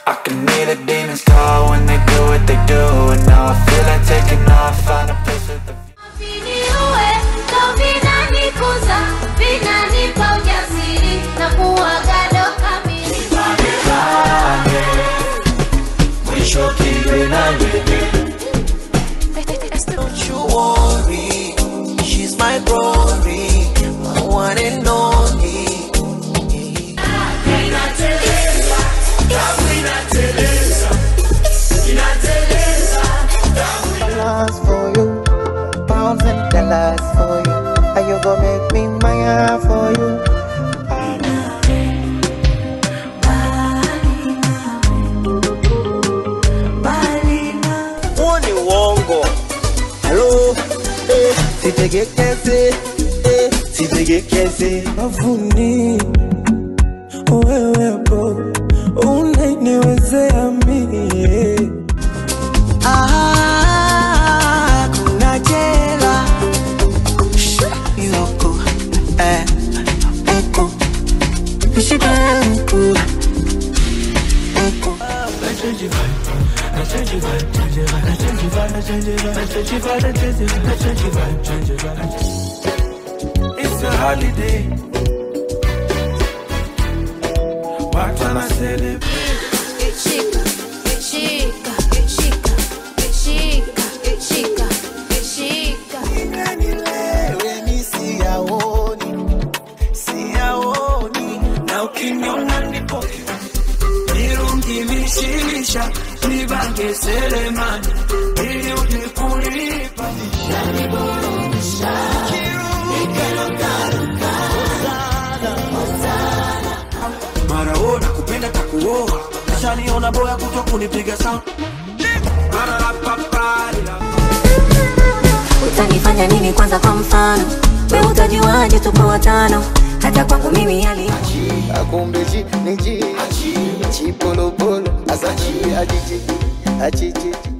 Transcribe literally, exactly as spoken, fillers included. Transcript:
I can hear the demons call when they do what they do. And now I feel like taking off, find a place with the Don't you worry, she's my glory, my one and only. Dollars for you, pounds and dollars for you. Are you gonna make me mine for you? Hello, eh, sijekeze, eh, sijekeze. Mavuni, wewe bro, unaniwezea mimi. Ah, kuna jela. Yoko, eh, eko, Shika eko, eko. It's a holiday. Why can't I celebrate? It's Shika, it's Shika, it's Shika, it's Shika, it's Shika, it's Shika. Nilewe ni siyaoni, siyaoni. Na ukiniona nipoke, nirungi mishimisha, nibange selemani, ili unikulipa. Marioo nakupenda takuoa, shaniona boya kuto kunipiga sound. Utanifanya nini kwanza kwa mfano? Wewe utajiwaje tupo watano? Hata kwangu mimi hali Akumbeji niji, achi polo polo, asachi ajiji, achichi.